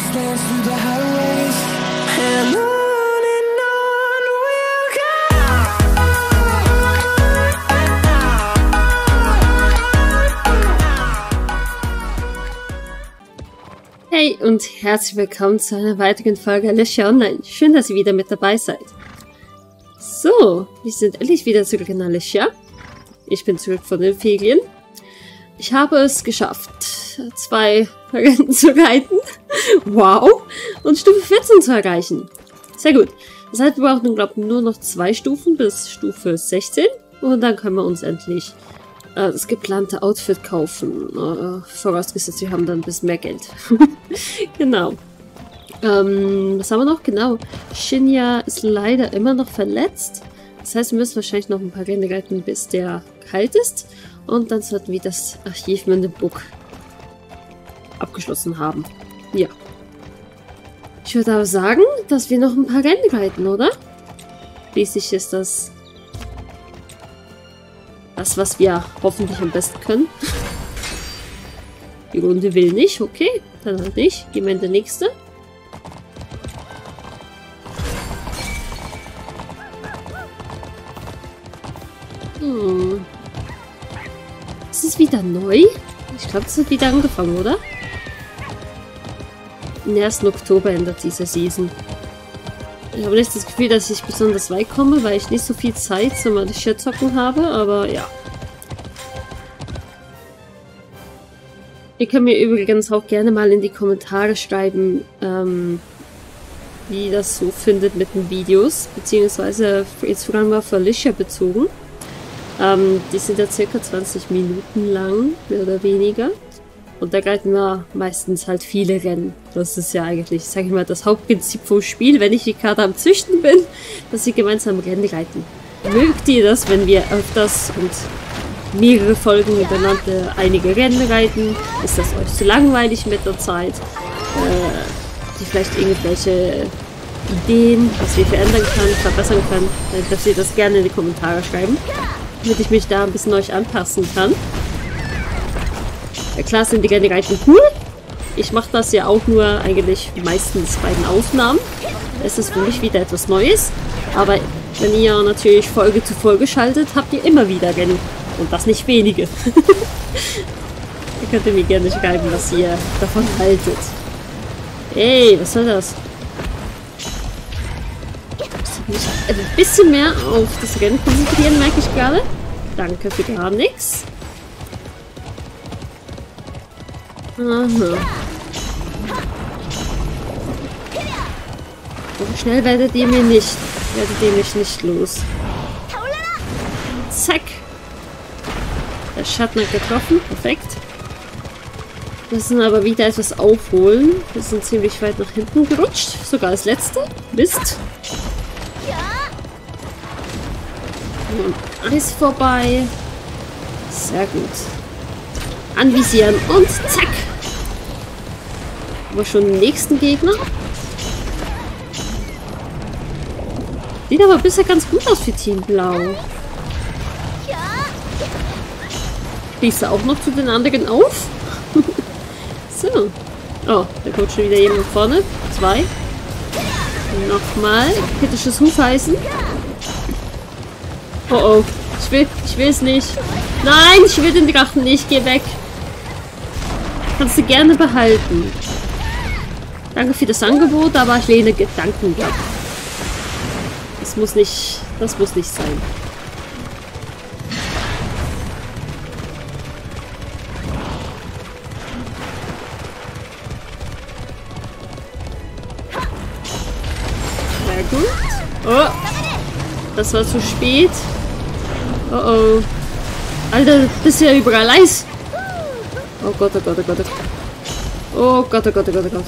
wastelands through the highways, and on we'll go. Hey und herzlich willkommen zu einer weiteren Folge Alicia Online. Schön, dass ihr wieder mit dabei seid. So, wir sind endlich wieder zurück in Alicia. Ich bin zurück von den Ferien. Ich habe es geschafft, 2 Renten zu reiten. Wow! Und Stufe 14 zu erreichen. Sehr gut. Das heißt, wir brauchen, glaube ich, nur noch 2 Stufen bis Stufe 16. Und dann können wir uns endlich das geplante Outfit kaufen. Vorausgesetzt, wir haben dann ein bisschen mehr Geld. Genau. Was haben wir noch? Genau. Shinya ist leider immer noch verletzt. Das heißt, wir müssen wahrscheinlich noch ein paar Rennen reiten, bis der kalt ist. Und dann sollten wir das Archiv mit dem Book abgeschlossen haben. Ja. Ich würde aber sagen, dass wir noch ein paar Rennen reiten, oder? Schließlich ist das was wir hoffentlich am besten können. Die Runde will nicht. Okay, dann halt nicht. Gehen wir in der nächste. Ist es wieder neu? Ich glaube, es hat wieder angefangen, oder? Am 1. Oktober ändert diese Season. Ich habe nicht das Gefühl, dass ich besonders weit komme, weil ich nicht so viel Zeit zum Alicia-Zocken habe, aber ja. Ihr könnt mir übrigens auch gerne mal in die Kommentare schreiben, wie ihr das so findet mit den Videos, beziehungsweise jetzt vor allem auf Alicia bezogen. Die sind ja circa 20 Minuten lang, mehr oder weniger. Und da reiten wir meistens halt viele Rennen. Das ist ja eigentlich, sag ich mal, das Hauptprinzip vom Spiel, wenn ich die Karte am Züchten bin, dass sie gemeinsam Rennen reiten. Mögt ihr das, wenn wir öfters und mehrere Folgen miteinander einige Rennen reiten? Ist das euch zu langweilig mit der Zeit? Habt ihr vielleicht irgendwelche Ideen, was wir verändern können, verbessern können? Dann dürft ihr das gerne in die Kommentare schreiben, damit ich mich da ein bisschen euch anpassen kann. Ja, klar sind die Rennen reiten cool. Ich mache das ja auch nur eigentlich meistens bei den Aufnahmen. Es ist für mich wieder etwas Neues. Aber wenn ihr natürlich Folge zu Folge schaltet, habt ihr immer wieder Rennen. Und das nicht wenige. Ihr könnt mir gerne schreiben, was ihr davon haltet. Ey, was soll das? Ich muss mich ein bisschen mehr auf das Rennen konzentrieren, merke ich gerade. Danke für gar nichts. Aha. So schnell werdet ihr mich nicht los. Zack. Der Schatten hat getroffen. Perfekt. Wir müssen aber wieder etwas aufholen. Wir sind ziemlich weit nach hinten gerutscht. Sogar als letzte. Mist. Und Eis vorbei. Sehr gut. Anvisieren und zack. Aber schon den nächsten Gegner. Sieht aber bisher ganz gut aus für Team Blau. Schließe auch noch zu den anderen auf. So. Oh, da kommt schon wieder jemand vorne. 2. Nochmal. Kritisches Hufeisen. Oh oh. Ich will es nicht. Nein, ich will den Drachen nicht. Geh weg. Kannst du gerne behalten. Danke für das Angebot, aber ich lehne Gedanken ab. Das muss nicht sein. Sehr gut. Oh, das war zu spät. Oh oh. Alter, bist ja überall Eis. Oh Gott, oh Gott, oh Gott, oh Gott. Oh Gott, oh Gott, oh Gott, oh Gott.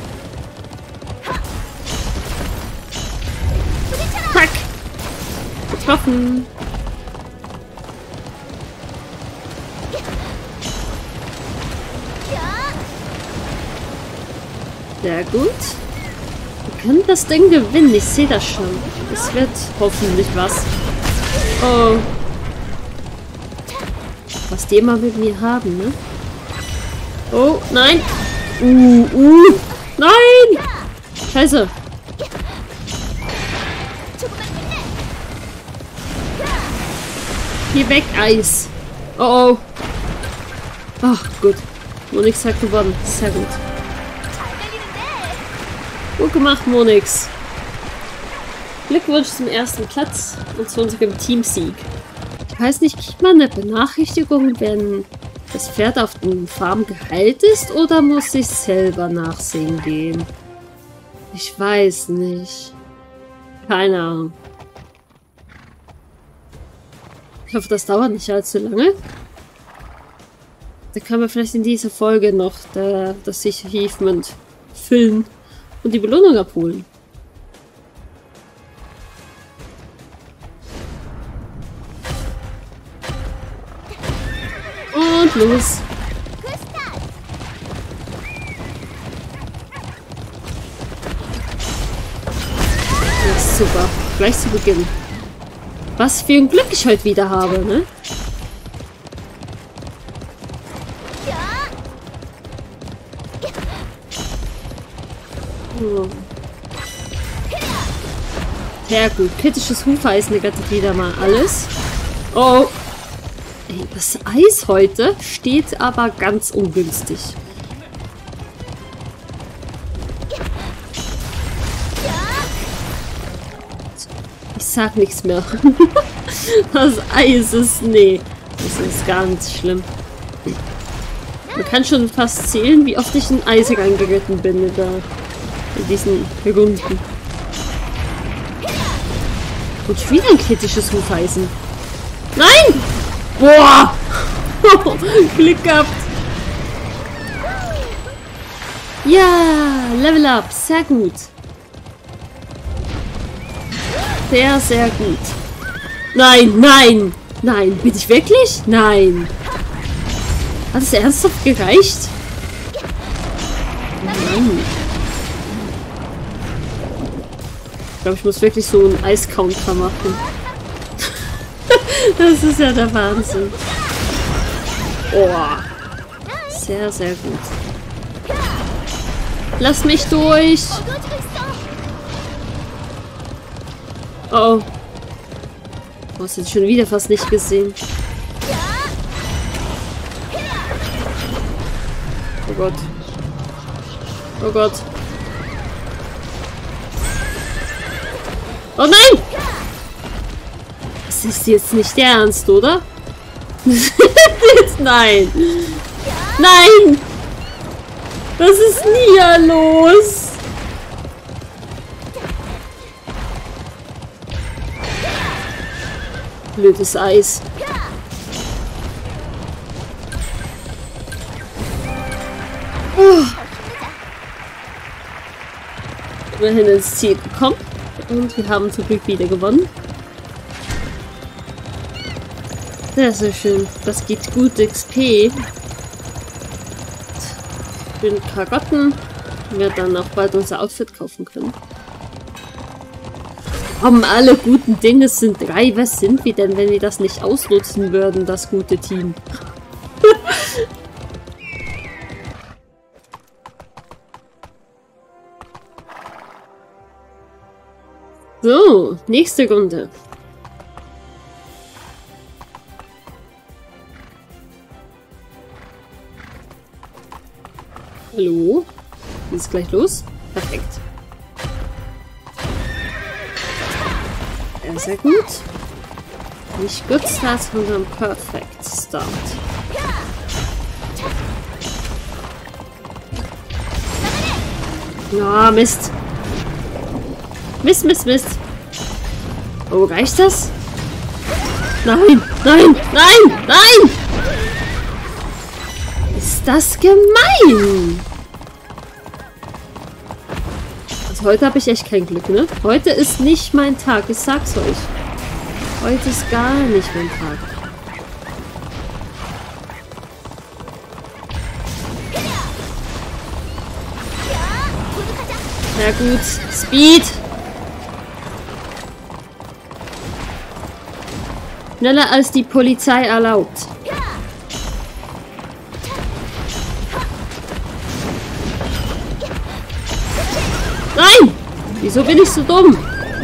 Zack! Getroffen. Sehr gut. Wir können das Ding gewinnen, ich sehe das schon. Es wird hoffentlich was. Oh. Was die immer mit mir haben, ne? Oh, nein. Nein! Scheiße. Hier weg, Eis. Oh oh. Ach, gut. Monix hat gewonnen. Sehr gut. Gut gemacht, Monix. Glückwunsch zum ersten Platz und zu unserem Teamsieg. Ich weiß nicht, kriegt man eine Benachrichtigung, wenn das Pferd auf dem Farm geheilt ist, oder muss ich selber nachsehen gehen? Ich weiß nicht. Keine Ahnung. Ich hoffe, das dauert nicht allzu lange. Da können wir vielleicht in dieser Folge noch das Achievement füllen und die Belohnung abholen. Und los. Das ist super. Gleich zu Beginn. Was für ein Glück ich heute wieder habe, ne? Oh. Sehr gut. Kritisches Hufeisen rettet wieder mal alles. Oh. Ey, das Eis heute steht aber ganz ungünstig. Ich sag nichts mehr. Das Eis ist... Nee. Das ist ganz schlimm. Man kann schon fast zählen, wie oft ich in Eis reingeritten bin in diesen Runden. Und schon wieder ein kritisches Hufeisen. Nein! Boah! Glück gehabt. Ja, Level Up. Sehr gut. Sehr, sehr gut. Nein, nein, nein. Bin ich wirklich? Nein. Hat es ernsthaft gereicht? Nein. Ich glaube, ich muss wirklich so einen Eiscounter machen. Das ist ja der Wahnsinn. Oh. Sehr, sehr gut. Lass mich durch. Oh. Du hast jetzt schon wieder fast nicht gesehen. Oh Gott. Oh Gott. Oh nein! Das ist jetzt nicht der Ernst, oder? Nein! Nein! Was ist denn hier los? Blödes Eis. Oh. Immerhin ins Ziel gekommen. Und wir haben zum Glück wieder gewonnen. Sehr, sehr schön. Das gibt gut XP. Schöne Karotten. Die wir dann auch bald unser Outfit kaufen können. Alle guten Dinge sind 3. Was sind wir denn, wenn wir das nicht ausnutzen würden, das gute Team? So, nächste Runde. Hallo? Geht's gleich los? Perfekt. Ja, sehr gut. Nicht Good Start, sondern Perfect Start. Na, Mist. Mist, Mist, Mist. Oh, reicht das? Nein, nein, nein, nein! Ist das gemein? Also heute habe ich echt kein Glück, ne? Heute ist nicht mein Tag, ich sag's euch. Heute ist gar nicht mein Tag. Ja gut, Speed! Schneller als die Polizei erlaubt. Nein! Wieso bin ich so dumm?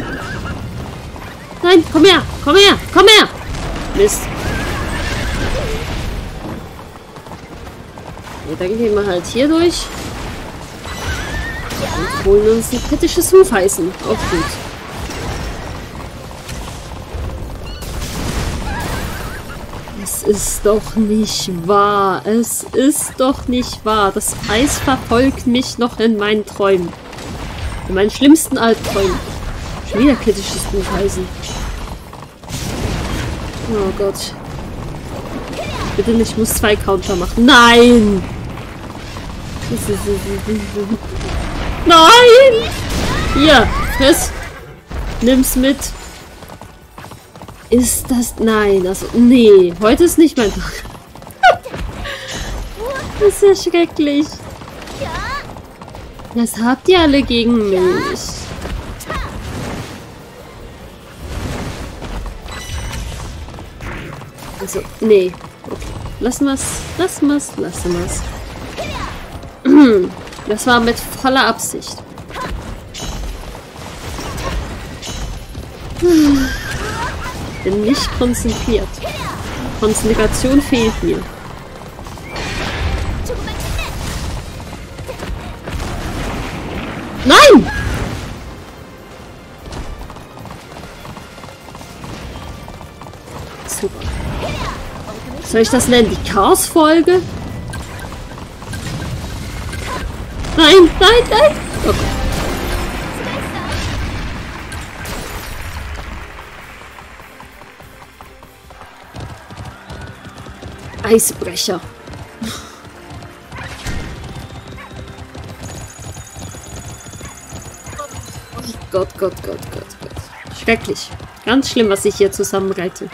Nein, komm her! Komm her! Komm her! Mist. Ja, dann gehen wir halt hier durch. Und holen uns ein kritisches Hufeisen. Auch gut. Es ist doch nicht wahr. Es ist doch nicht wahr. Das Eis verfolgt mich noch in meinen Träumen. In meinen schlimmsten Albträumen. Schon wieder kritisches Hufeisen. Oh Gott. Bitte nicht, ich muss 2 Counter machen. Nein! Nein! Hier, friss. Nimm's mit. Ist das... Nein, also... Nee, heute ist nicht mein Tag. Das ist ja schrecklich. Was habt ihr alle gegen mich? Also, nee. Okay. Lassen wir's. Lassen wir's. Lassen wir's. Das war mit voller Absicht. Bin nicht konzentriert. Konzentration fehlt mir. Nein! Super. Soll ich das nennen? Die Chaos-Folge? Nein, nein, nein! Okay. Eisbrecher. Gott, Gott, Gott, Gott, Gott. Schrecklich. Ganz schlimm, was ich hier zusammenreite.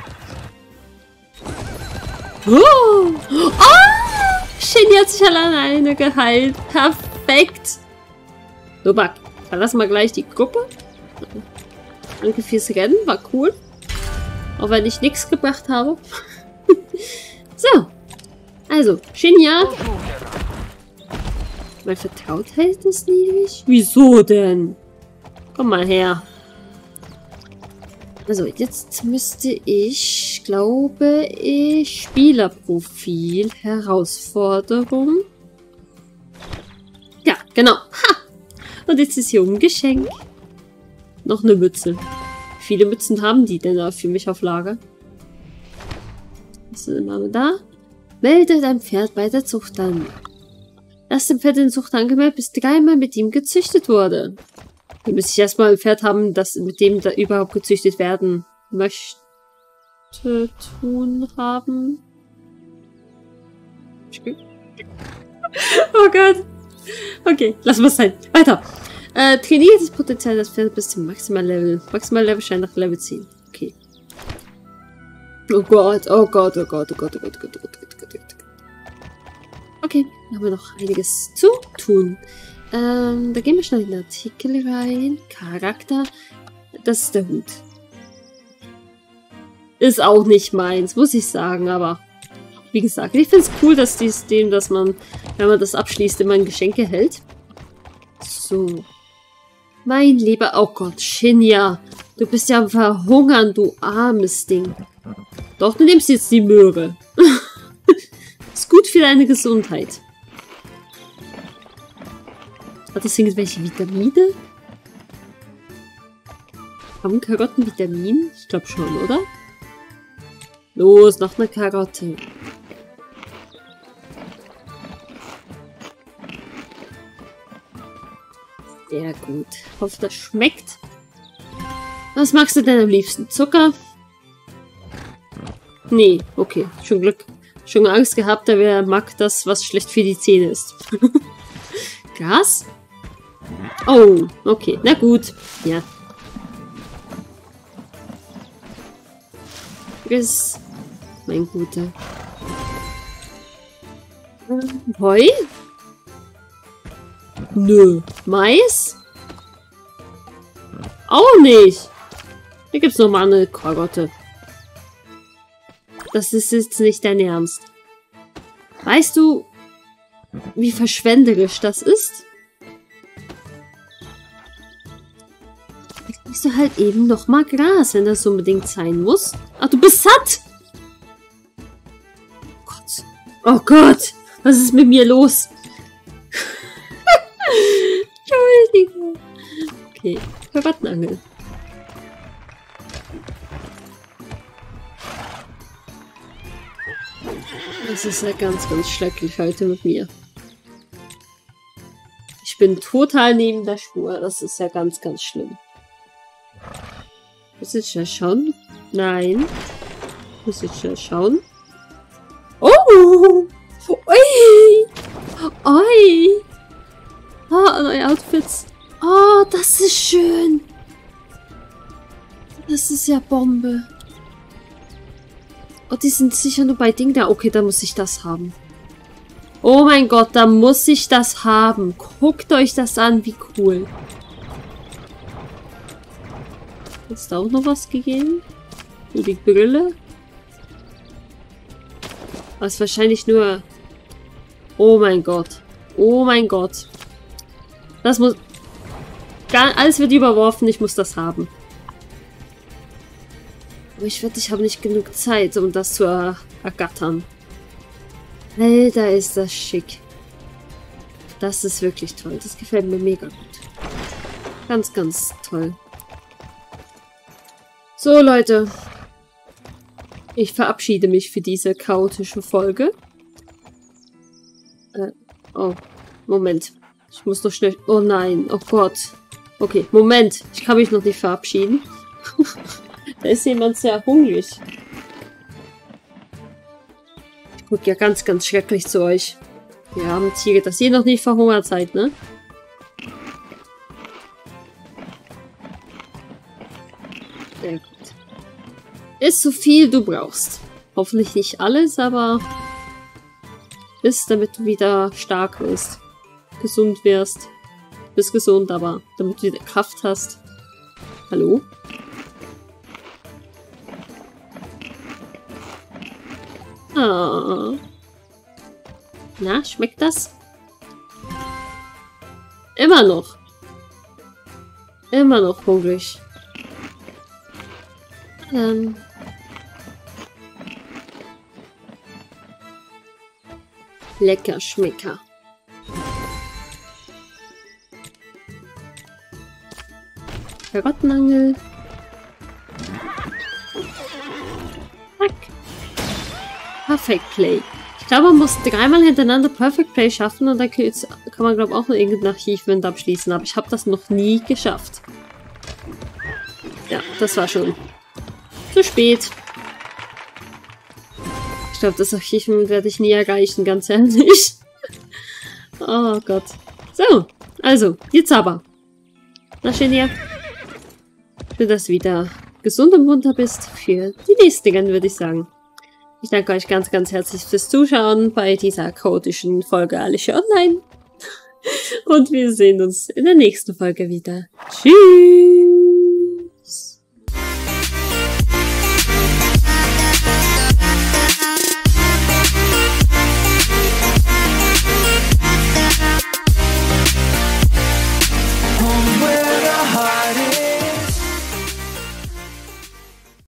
Oh! Oh! Shinny hat sich alleine geheilt. Perfekt. So, Buck. Verlassen wir gleich die Gruppe. Danke fürs Rennen. War cool. Auch wenn ich nichts gebracht habe. So. Also, Shinya. Meine Vertrautheit ist niedrig. Wieso denn? Komm mal her. Also, jetzt müsste ich, glaube ich, Spielerprofil, Herausforderung. Ja, genau. Ha! Und jetzt ist hier ein Geschenk. Noch eine Mütze. Wie viele Mützen haben die denn da für mich auf Lager? Was machen wir da? Melde dein Pferd bei der Zucht an. Lass dem Pferd den Zucht angemeldet, bis 3-mal mit ihm gezüchtet wurde. Hier müsste ich erstmal ein Pferd haben, das mit dem da überhaupt gezüchtet werden möchte tun haben. Oh Gott. Okay, lassen wir es sein. Weiter. Trainiert das Potenzial des Pferdes bis zum Maximallevel. Maximallevel scheint nach Level 10. Okay. Oh Gott, oh Gott, oh Gott, oh Gott, oh Gott, oh Gott, oh Gott, oh Gott, oh Gott, oh Gott. Okay, dann haben wir noch einiges zu tun. Da gehen wir schnell in den Artikel rein. Charakter. Das ist der Hut. Ist auch nicht meins, muss ich sagen, aber wie gesagt, ich finde es cool, dass dass man, wenn man das abschließt, immer ein Geschenk erhält. So. Mein lieber, oh Gott, Shinya. Du bist ja am Verhungern, du armes Ding. Doch, du nimmst jetzt die Möhre. Ist gut für deine Gesundheit. Hat das irgendwelche Vitamine? Haben Karotten Vitamine? Ich glaube schon, oder? Los, noch eine Karotte. Sehr gut. Hoffe, das schmeckt. Was magst du denn am liebsten? Zucker? Nee, okay. Schon Glück. Schon Angst gehabt, da wer mag das, was schlecht für die Zähne ist. Gas? Oh, okay. Na gut. Ja. Ist mein Guter. Heu? Nö. Mais? Auch nicht. Hier gibt's noch mal eine Karotte. Das ist jetzt nicht dein Ernst. Weißt du, wie verschwenderisch das ist? Ist du halt eben noch mal Gras, wenn das unbedingt sein muss. Ach, du bist satt! Oh Gott. Oh Gott! Was ist mit mir los? Entschuldigung. Okay, Karottenangel. Das ist ja ganz, ganz schrecklich heute mit mir. Ich bin total neben der Spur. Das ist ja ganz, ganz schlimm. Muss ich ja schauen? Nein. Muss ich ja schauen? Oh! Ui! Ui! Ah, neue Outfits. Oh, das ist schön. Das ist ja Bombe. Oh, die sind sicher nur bei Ding da. Okay, da muss ich das haben. Oh mein Gott, da muss ich das haben. Guckt euch das an, wie cool. Ist da auch noch was gegeben? Nur die Brille? Das ist wahrscheinlich nur... Oh mein Gott. Oh mein Gott. Das muss... Alles wird überworfen, ich muss das haben. Aber ich wette, ich habe nicht genug Zeit, um das zu ergattern. Alter, ist das schick. Das ist wirklich toll. Das gefällt mir mega gut. Ganz, ganz toll. So, Leute. Ich verabschiede mich für diese chaotische Folge. Oh, Moment. Ich muss noch schnell... Oh nein, oh Gott. Okay, Moment. Ich kann mich noch nicht verabschieden. Da ist jemand sehr hungrig. Ich gucke ja ganz, ganz schrecklich zu euch. Wir haben Tiere, dass ihr noch nicht verhungert seid, ne? Sehr gut. Ist so viel du brauchst. Hoffentlich nicht alles, aber... ist, damit du wieder stark wirst. Gesund wirst. Du bist gesund, aber damit du wieder Kraft hast. Hallo? Ah. Na, schmeckt das? Immer noch. Immer noch hungrig. Lecker Schmecker. Karottenangel. Zack. Perfect Play. Ich glaube, man muss 3-mal hintereinander Perfect Play schaffen und dann kann man, glaube ich, auch noch irgendein Archivwind abschließen. Aber ich habe das noch nie geschafft. Ja, das war schon zu spät. Ich glaube, das Archivwind werde ich nie erreichen, ganz ehrlich. Oh Gott. So, also, jetzt aber. Na schön hier. Für das du wieder gesund und munter bist für die nächsten, würde ich sagen. Ich danke euch ganz, ganz herzlich fürs Zuschauen bei dieser chaotischen Folge Alicia Online. Und wir sehen uns in der nächsten Folge wieder. Tschüss!